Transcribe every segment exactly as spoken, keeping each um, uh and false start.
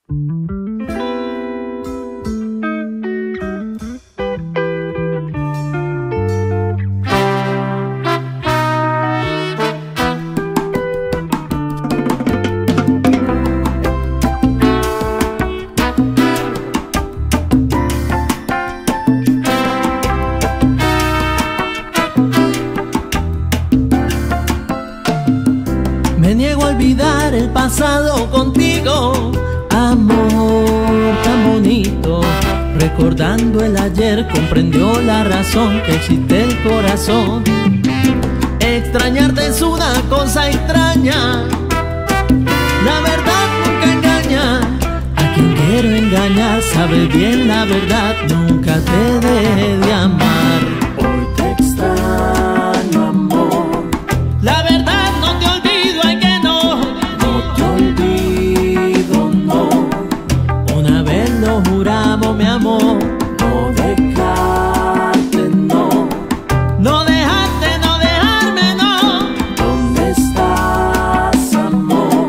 Me niego a olvidar el pasado contigo, amor tan bonito. Recordando el ayer comprendió la razón que existe el corazón. Extrañarte es una cosa extraña, la verdad nunca engaña. A quien quiero engañar sabe bien la verdad, nunca te dejé de amar. Hoy te extraño, amor. La verdad no te olvido, ay que no. No te olvido, no. Una vez lo juramos, mi amor. No dejarte, no. No dejarte, no dejarme, no. ¿Dónde estás, amor?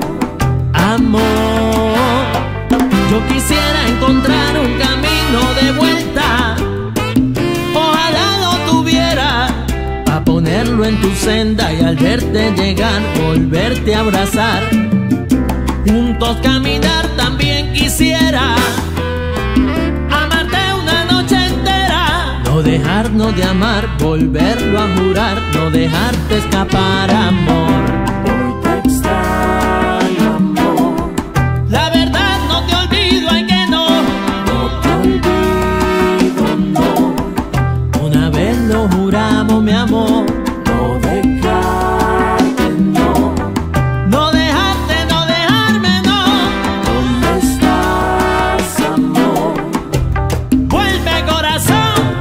Amor, yo quisiera encontrar un camino de vuelta. Ojalá lo tuviera, pa' ponerlo en tu senda y al verte llegar, volverte a abrazar. Juntos caminar también quisiera, amarte una noche entera. No dejarnos de amar, volverlo a jurar, no dejarte escapar, amor. Hoy te extraño, amor. La verdad no te olvido, ay que no. No te olvido, no. Una vez lo juramos, mi amor. No dejarte, no. No dejarte, no dejarme, no. ¿Dónde estás, amor? Vuelve, corazón.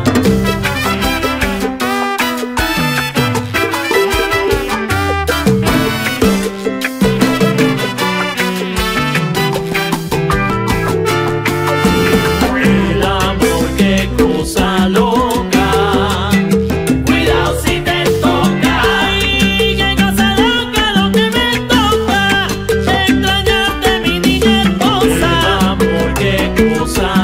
El amor, qué cosa loca. Cuidado si te toca. Ay, qué cosa loca lo que me toca. Extrañarte, mi niña El hermosa. amor, qué cosa